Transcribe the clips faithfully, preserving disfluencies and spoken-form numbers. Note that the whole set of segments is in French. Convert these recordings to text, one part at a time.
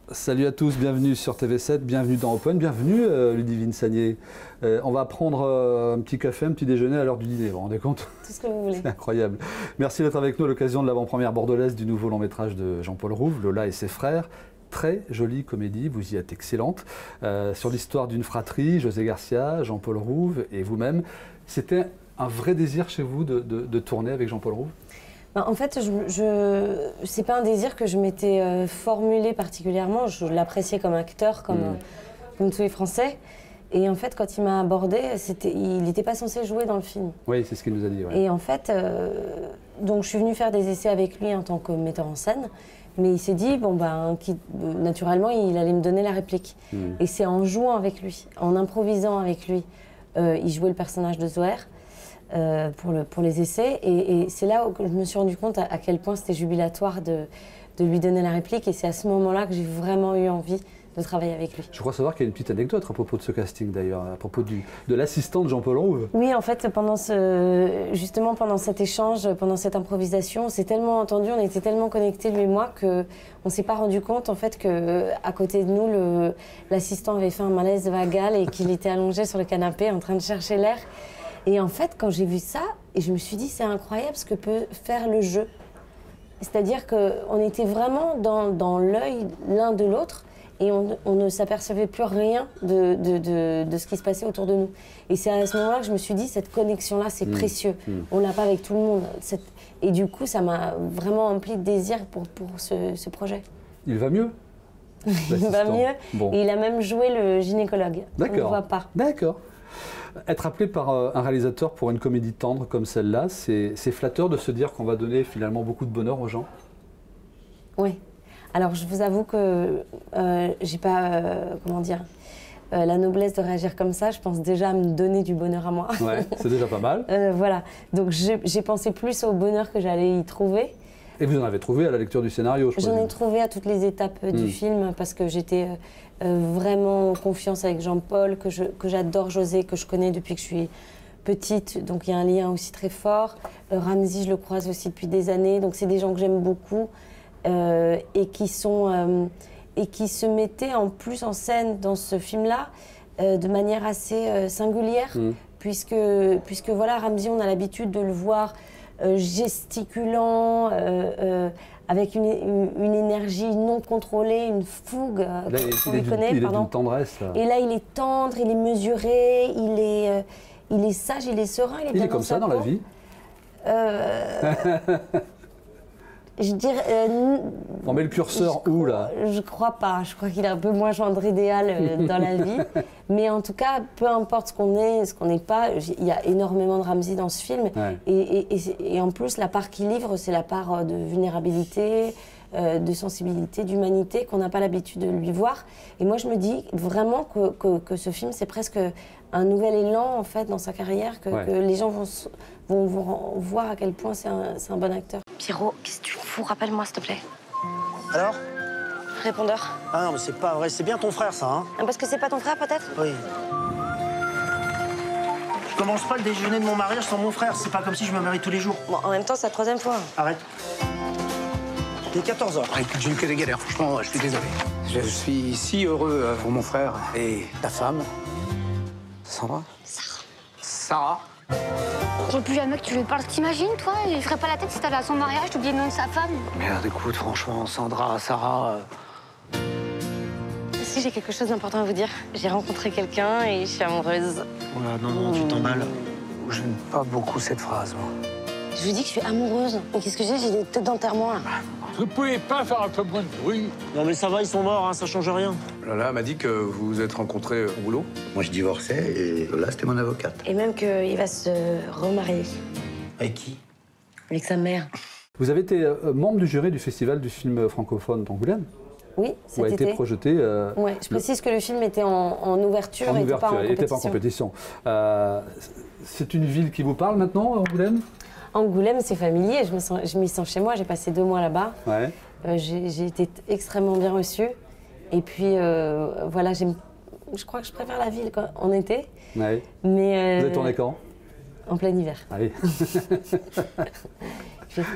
Salut à tous, bienvenue sur T V sept, bienvenue dans Open, bienvenue euh, Ludivine Sagnier. Euh, on va prendre euh, un petit café, un petit déjeuner à l'heure du dîner, vous vous rendez compte? Tout ce que vous voulez. C'est incroyable. Merci d'être avec nous à l'occasion de l'avant-première bordelaise du nouveau long métrage de Jean-Paul Rouve, Lola et ses frères. Très jolie comédie, vous y êtes excellente, euh, sur l'histoire d'une fratrie, José Garcia, Jean-Paul Rouve et vous-même. C'était un vrai désir chez vous de, de, de tourner avec Jean-Paul Rouve? Ben, en fait, je, je, c'est pas un désir que je m'étais euh, formulé particulièrement. Je l'appréciais comme acteur, comme, mmh. euh, comme tous les Français. Et en fait, quand il m'a abordé, il n'était pas censé jouer dans le film. Oui, c'est ce qu'il nous a dit. Ouais. Et en fait, euh, donc je suis venue faire des essais avec lui en tant que metteur en scène. Mais il s'est dit, bon ben, qui, naturellement, il allait me donner la réplique. Mmh. Et c'est en jouant avec lui, en improvisant avec lui, euh, il jouait le personnage de Zoher. Euh, pour, le, pour les essais, et, et c'est là où je me suis rendu compte à, à quel point c'était jubilatoire de, de lui donner la réplique, et c'est à ce moment-là que j'ai vraiment eu envie de travailler avec lui. Je crois savoir qu'il y a une petite anecdote à propos de ce casting d'ailleurs, à propos du, de l'assistant de Jean-Paul Rouve. Oui, en fait, pendant ce, justement pendant cet échange, pendant cette improvisation, on s'est tellement entendu, on était tellement connectés lui et moi qu'on ne s'est pas rendu compte en fait qu'à côté de nous, l'assistant avait fait un malaise vagal et qu'il était allongé sur le canapé en train de chercher l'air. Et en fait, quand j'ai vu ça, et je me suis dit, c'est incroyable ce que peut faire le jeu. C'est-à-dire qu'on était vraiment dans, dans l'œil l'un de l'autre et on, on ne s'apercevait plus rien de, de, de, de ce qui se passait autour de nous. Et c'est à ce moment-là que je me suis dit, cette connexion-là, c'est mmh. précieux. Mmh. On ne l'a pas avec tout le monde. Cette... Et du coup, ça m'a vraiment empli de désir pour, pour ce, ce projet. Il va mieux? Il va mieux. Bon. Et il a même joué le gynécologue. D'accord. On ne voit pas. D'accord. Être appelé par un réalisateur pour une comédie tendre comme celle-là, c'est flatteur de se dire qu'on va donner finalement beaucoup de bonheur aux gens? Oui. Alors je vous avoue que euh, j'ai pas, euh, comment dire, euh, la noblesse de réagir comme ça. Je pense déjà à me donner du bonheur à moi. Ouais, c'est déjà pas mal. euh, voilà. Donc j'ai pensé plus au bonheur que j'allais y trouver. Et vous en avez trouvé à la lecture du scénario, je crois. J'en ai trouvé à toutes les étapes mmh. du film parce que j'étais euh, vraiment en confiance avec Jean-Paul, que j'adore José, que je connais depuis que je suis petite. Donc il y a un lien aussi très fort. Euh, Ramzy, je le croise aussi depuis des années. Donc c'est des gens que j'aime beaucoup euh, et, qui sont, euh, et qui se mettaient en plus en scène dans ce film-là euh, de manière assez euh, singulière. Mmh. Puisque, puisque voilà, Ramzy, on a l'habitude de le voir Euh, gesticulant, euh, euh, avec une, une, une énergie non contrôlée, une fougue, euh, là, il, il, connaît, il est d'une tendresse. Là. Et là, il est tendre, il est mesuré, il est, euh, il est sage, il est serein. Il est, il est comme ça dans la vie euh, Je dirais... Euh, On met le curseur où, là? Je crois pas. Je crois qu'il est un peu moins gendre idéal euh, dans la vie. Mais en tout cas, peu importe ce qu'on est, ce qu'on n'est pas, il y a énormément de Ramzy dans ce film. Ouais. Et, et, et, et en plus, la part qu'il livre, c'est la part de vulnérabilité, euh, de sensibilité, d'humanité qu'on n'a pas l'habitude de lui voir. Et moi, je me dis vraiment que, que, que ce film, c'est presque un nouvel élan, en fait, dans sa carrière, que, ouais. que les gens vont, vont, vont voir à quel point c'est un, un bon acteur. Pierrot, qu'est-ce que tu fous? Rappelle-moi, s'il te plaît. Alors? Répondeur. Ah non, mais c'est pas vrai. C'est bien ton frère, ça, hein? Parce que c'est pas ton frère, peut-être? Oui. Je commence pas le déjeuner de mon mariage sans mon frère. C'est pas comme si je me marie tous les jours. Bon, en même temps, c'est la troisième fois. Arrête. Il est quatorze heures. Ah, écoute, j'ai eu que des galères. Franchement, je suis désolé. Je suis si heureux pour mon frère et ta femme. Sandra? Sarah. Sarah? Et puis un mec, tu lui parles, t'imagines, toi? Il ferait pas la tête si t'allais à son mariage, t'oubliais le nom de sa femme. Merde, écoute, franchement, Sandra, Sarah... Euh... Si, j'ai quelque chose d'important à vous dire. J'ai rencontré quelqu'un et je suis amoureuse. Voilà, non, non, tu t'emballes. J'aime pas beaucoup cette phrase, moi. Je vous dis que je suis amoureuse. Mais qu'est-ce que j'ai? J'ai des têtes d'enterrement, là. Vous pouvez pas faire un peu moins de bruit? Non, mais ça va, ils sont morts, hein, ça change rien. Lola m'a dit que vous vous êtes rencontrés au boulot. Moi, je divorçais et Lola, c'était mon avocate. Et même qu'il va se remarier. Avec qui? Avec sa mère. Vous avez été euh, membre du jury du festival du film francophone d'Angoulême. Oui, cet où a été été. projeté. Euh, ouais, je précise le... que le film était en, en ouverture en et ouverture, pas en compétition. Était pas en compétition. Euh, C'est une ville qui vous parle maintenant, Angoulême? Angoulême, c'est familier. Je me sens, je m'y sens chez moi. J'ai passé deux mois là-bas. Ouais. Euh, j'ai été extrêmement bien reçue. Et puis, euh, voilà, je crois que je préfère la ville quoi, en été. Ouais. Mais, euh, vous avez tourné quand? En plein hiver. Allez. J'ai froid.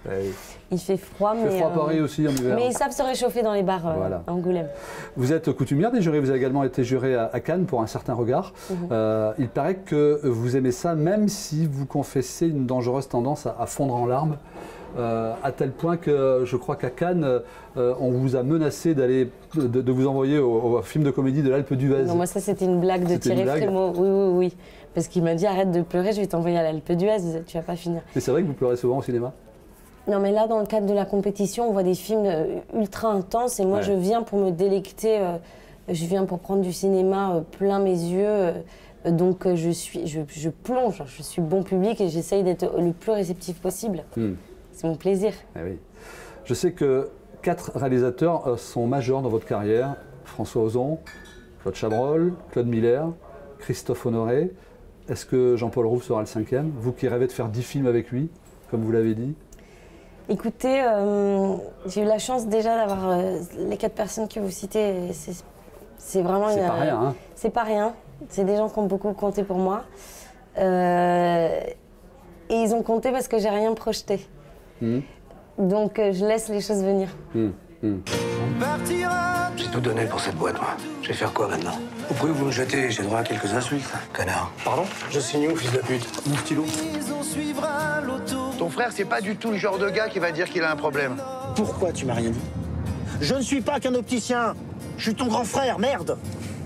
Ouais. Il fait froid, Il mais... fait froid à Paris euh, aussi en hiver. Mais ils savent se réchauffer dans les bars euh, voilà. à Angoulême. Vous êtes coutumière des jurys, vous avez également été jurée à, à Cannes pour Un certain regard. Mm-hmm. euh, il paraît que vous aimez ça, même si vous confessez une dangereuse tendance à, à fondre en larmes. Euh, à tel point que je crois qu'à Cannes, euh, on vous a menacé d'aller, de, de vous envoyer au, au film de comédie de l'Alpe d'Huez. Non, moi ça c'était une blague de Thierry Frémaux. Oui, oui, oui. Parce qu'il m'a dit arrête de pleurer, je vais t'envoyer à l'Alpe d'Huez, tu vas pas finir. Mais c'est vrai que vous pleurez souvent au cinéma? Non, mais là, dans le cadre de la compétition, on voit des films ultra intenses et moi, ouais. je viens pour me délecter, euh, je viens pour prendre du cinéma euh, plein mes yeux. Euh, donc, euh, je, suis, je, je plonge, je suis bon public et j'essaye d'être le plus réceptif possible. Hmm. C'est mon plaisir. Eh oui. Je sais que quatre réalisateurs euh, sont majeurs dans votre carrière. François Ozon, Claude Chabrol, Claude Miller, Christophe Honoré. Est-ce que Jean-Paul Rouve sera le cinquième? Vous qui rêvez de faire dix films avec lui, comme vous l'avez dit. Écoutez, euh, j'ai eu la chance déjà d'avoir euh, les quatre personnes que vous citez. C'est vraiment C'est une. pas rien, hein? C'est pas rien. C'est des gens qui ont beaucoup compté pour moi. Euh, et ils ont compté parce que j'ai rien projeté. Mmh. Donc euh, je laisse les choses venir. Mmh. Mmh. J'ai tout donné pour cette boîte, moi. Je vais faire quoi maintenant? Vous pouvez vous me jeter, j'ai droit à quelques insultes. Connard. Pardon? Je signe où, fils de pute? Mon stylo. Ton frère, c'est pas du tout le genre de gars qui va dire qu'il a un problème. Pourquoi tu m'as rien dit? Je ne suis pas qu'un opticien. Je suis ton grand frère, merde.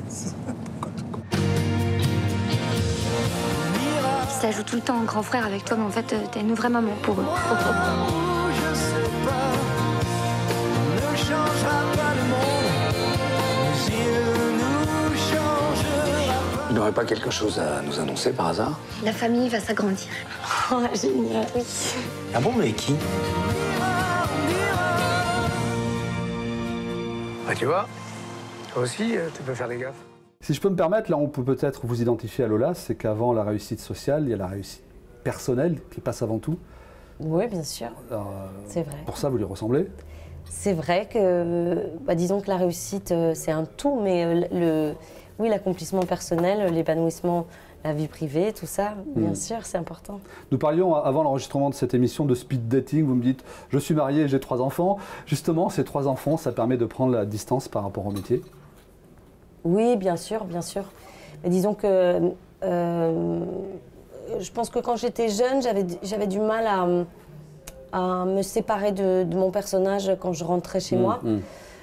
Ça joue tout le temps en grand frère avec toi, mais en fait, t'es une vraie maman pour eux. Il n'aurait pas quelque chose à nous annoncer par hasard? La famille va s'agrandir. Oh, génial, oui. Ah bon, mais qui? Ah, tu vois, toi aussi, tu peux faire des gaffes. Si je peux me permettre, là on peut peut-être vous identifier à Lola, c'est qu'avant la réussite sociale, il y a la réussite personnelle qui passe avant tout. Oui, bien sûr, euh, c'est vrai. Pour ça, vous lui ressemblez? C'est vrai que, bah, disons que la réussite, c'est un tout, mais le, oui, l'accomplissement personnel, l'épanouissement, la vie privée, tout ça, bien mmh. sûr, c'est important. Nous parlions avant l'enregistrement de cette émission de speed dating, vous me dites, je suis marié, j'ai trois enfants. Justement, ces trois enfants, ça permet de prendre la distance par rapport au métier? Oui, bien sûr, bien sûr. Mais disons que euh, je pense que quand j'étais jeune, j'avais, j'avais du mal à, à me séparer de, de mon personnage quand je rentrais chez mmh, moi. Mmh.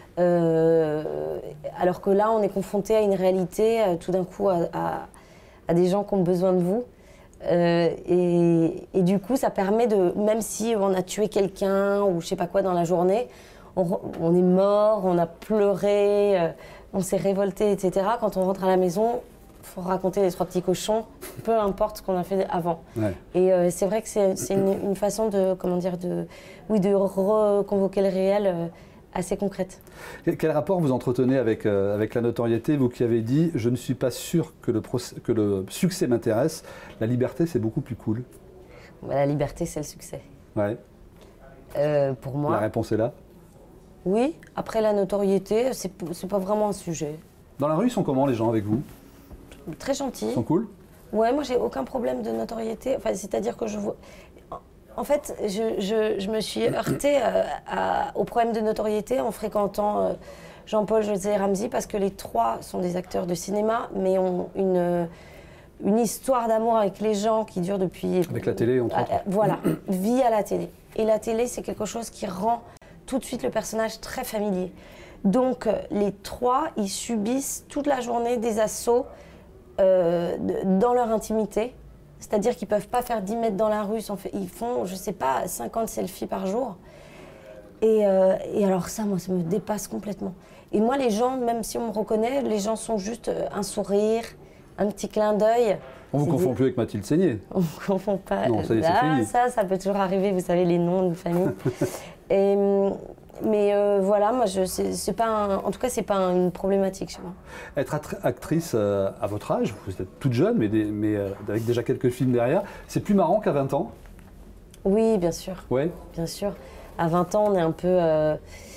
Euh, alors que là, on est confronté à une réalité, euh, tout d'un coup, à, à, à des gens qui ont besoin de vous. Euh, et, et du coup, ça permet de, même si on a tué quelqu'un ou je sais pas quoi dans la journée, on, on est mort, on a pleuré, euh, on s'est révolté, et cetera. Quand on rentre à la maison, il faut raconter les trois petits cochons, peu importe ce qu'on a fait avant. Ouais. Et euh, c'est vrai que c'est, c'est une, une façon de, comment dire, de, oui, de reconvoquer le réel euh, assez concrète. Quel rapport vous entretenez avec, euh, avec la notoriété, vous qui avez dit « je ne suis pas sûr que le, procès, que le succès m'intéresse, la liberté c'est beaucoup plus cool ». La liberté c'est le succès. Ouais. Euh, pour moi. La réponse est là? Oui, après la notoriété, c'est, c'est pas vraiment un sujet. Dans la rue, ils sont comment les gens avec vous? Très gentils. Ils sont cool? Ouais, moi j'ai aucun problème de notoriété. Enfin, c'est-à-dire que je vois. En fait, je, je, je me suis heurtée à, à, au problème de notoriété en fréquentant euh, Jean-Paul, José et Ramzy, parce que les trois sont des acteurs de cinéma, mais ont une, une histoire d'amour avec les gens qui dure depuis. Avec la télé, entre autres. Euh, voilà, vie à la télé. Et la télé, c'est quelque chose qui rend tout de suite le personnage très familier. Donc les trois, ils subissent toute la journée des assauts euh, de, dans leur intimité. C'est-à-dire qu'ils ne peuvent pas faire dix mètres dans la rue, sans fait, ils font, je ne sais pas, cinquante selfies par jour. Et, euh, et alors ça, moi, ça me dépasse complètement. Et moi, les gens, même si on me reconnaît, les gens sont juste un sourire, un petit clin d'œil. On ne vous confond des... plus avec Mathilde Seigné? On ne me confond pas. Non, ça y est, Là, c'est fini. Ça, ça peut toujours arriver, vous savez, les noms de famille. Et, mais euh, voilà, moi, je, c'est, c'est pas un, en tout cas, ce n'est pas un, une problématique chez moi. Être actrice euh, à votre âge, vous êtes toute jeune, mais, des, mais euh, avec déjà quelques films derrière, c'est plus marrant qu'à vingt ans? Oui, bien sûr. Ouais. Bien sûr. À vingt ans, on est un peu, euh,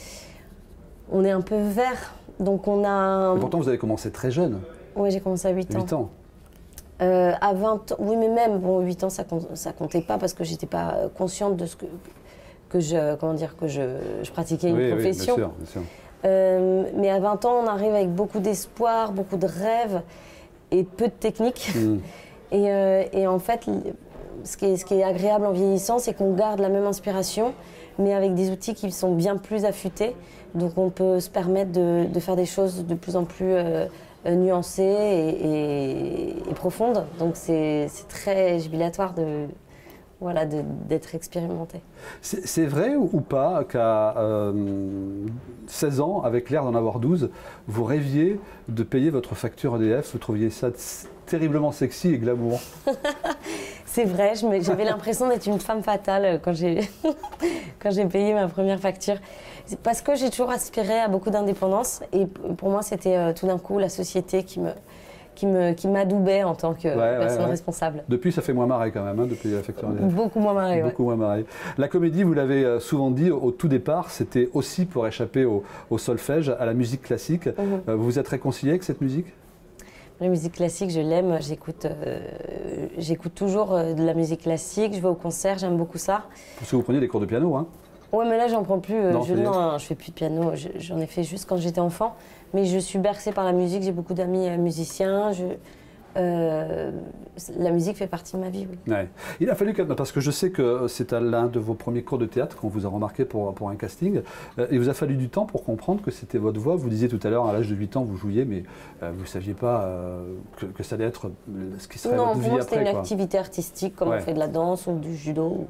on est un peu vert. Donc on a... Et pourtant, vous avez commencé très jeune. Oui, j'ai commencé à huit ans. huit ans. Euh, à vingt ans, oui, mais même, bon, huit ans, ça, ça comptait pas parce que j'étais pas consciente de ce que, que je, comment dire, que je, je pratiquais une oui, profession. Oui, bien sûr, bien sûr. Euh, mais à vingt ans, on arrive avec beaucoup d'espoir, beaucoup de rêves et peu de technique. Mm. Et, euh, et en fait, ce qui est, ce qui est agréable en vieillissant, c'est qu'on garde la même inspiration, mais avec des outils qui sont bien plus affûtés. Donc on peut se permettre de, de faire des choses de plus en plus euh, nuancées et, et, et profondes. Donc c'est très jubilatoire de... Voilà, d'être expérimenté. C'est vrai ou pas qu'à euh, seize ans, avec l'air d'en avoir douze, vous rêviez de payer votre facture E D F, vous trouviez ça terriblement sexy et glamour? C'est vrai, j'avais l'impression d'être une femme fatale quand j'ai quand j'ai payé ma première facture. Parce que j'ai toujours aspiré à beaucoup d'indépendance et pour moi c'était euh, tout d'un coup la société qui me... qui me, qui m'adoubait en tant que ouais, personne ouais, ouais. responsable. Depuis, ça fait moins marrer quand même, hein, depuis la facture E D F. Beaucoup moins marrer, Beaucoup ouais. moins marrer. La comédie, vous l'avez souvent dit, au tout départ, c'était aussi pour échapper au, au solfège, à la musique classique. Mm-hmm. euh, vous vous êtes réconcilié avec cette musique? La musique classique, je l'aime. J'écoute euh, j'écoute toujours euh, de la musique classique. Je vais au concert, j'aime beaucoup ça. Parce que vous preniez des cours de piano, hein? Ouais, mais là, j'en prends plus. Euh, non, je, non, je fais plus de piano. J'en ai fait juste quand j'étais enfant. Mais je suis bercée par la musique. J'ai beaucoup d'amis euh, musiciens. Je, euh, la musique fait partie de ma vie, oui. Ouais. Il a fallu, parce que je sais que c'est à l'un de vos premiers cours de théâtre qu'on vous a remarqué pour, pour un casting. Euh, il vous a fallu du temps pour comprendre que c'était votre voix. Vous disiez tout à l'heure, à l'âge de huit ans, vous jouiez, mais euh, vous ne saviez pas euh, que, que ça allait être ce qui serait non, votre vie après. Non, pour moi, c'était une quoi. activité artistique, comme ouais. on fait de la danse ou du judo.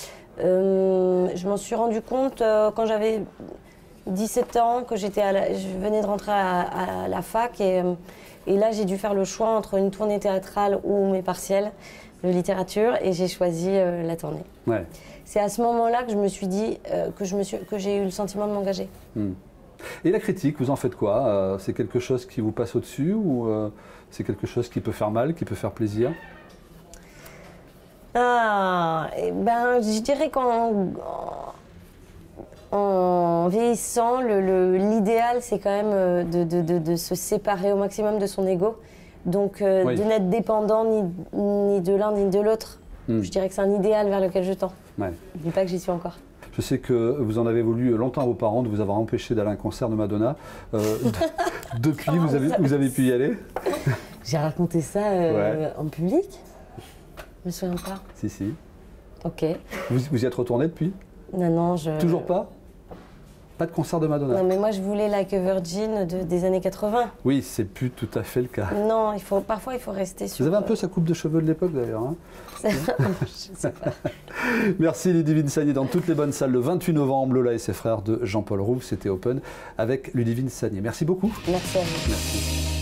Euh, je m'en suis rendu compte euh, quand j'avais dix-sept ans, que j'étais à la, je venais de rentrer à, à la fac et, et là j'ai dû faire le choix entre une tournée théâtrale ou mes partiels de littérature et j'ai choisi euh, la tournée. Ouais. C'est à ce moment-là que je me suis dit euh, que je me suis, que j'ai eu le sentiment de m'engager. Hmm. Et la critique, vous en faites quoi? euh, C'est quelque chose qui vous passe au-dessus ou euh, c'est quelque chose qui peut faire mal, qui peut faire plaisir? Ah, eh ben, je dirais qu'en en vieillissant, l'idéal, c'est quand même de, de, de, de se séparer au maximum de son ego. Donc, euh, oui. de n'être dépendant ni, ni de l'un ni de l'autre. Mm. Je dirais que c'est un idéal vers lequel je tends. Ouais. Je ne dis pas que j'y suis encore. Je sais que vous en avez voulu longtemps à vos parents de vous avoir empêché d'aller à un concert de Madonna. Euh, depuis, vous avez, vous avez pu y aller? J'ai raconté ça euh, ouais. en public. Je me souviens pas. Si, si. Ok. Vous, vous y êtes retourné depuis? Non, non, je... Toujours pas? Pas de concert de Madonna? Non, mais moi, je voulais Like a Virgin de, des années quatre-vingt. Oui, c'est plus tout à fait le cas. Non, il faut, parfois, il faut rester sur... Vous avez un peu sa coupe de cheveux de l'époque, d'ailleurs. Hein. Je sais pas. Merci, Ludivine Sagné. Dans toutes les bonnes salles, le vingt-huit novembre, Lola et ses frères de Jean-Paul Rouve. C'était Open avec Ludivine Sagné. Merci beaucoup. Merci à vous. Merci.